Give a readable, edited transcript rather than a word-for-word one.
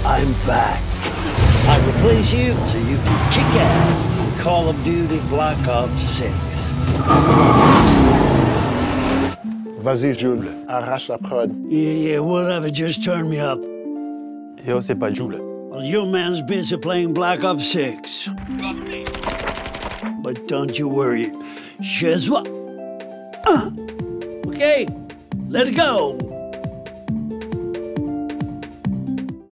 I'm back. I replace you so you can kick ass in Call of Duty Black Ops 6. Vas-y, Jules, arrache la prod. Yeah, whatever, just turn me up. Yo, c'est pas JUL. Well, your man's busy playing Black Ops 6. But don't you worry, chez moi. Okay, let it go.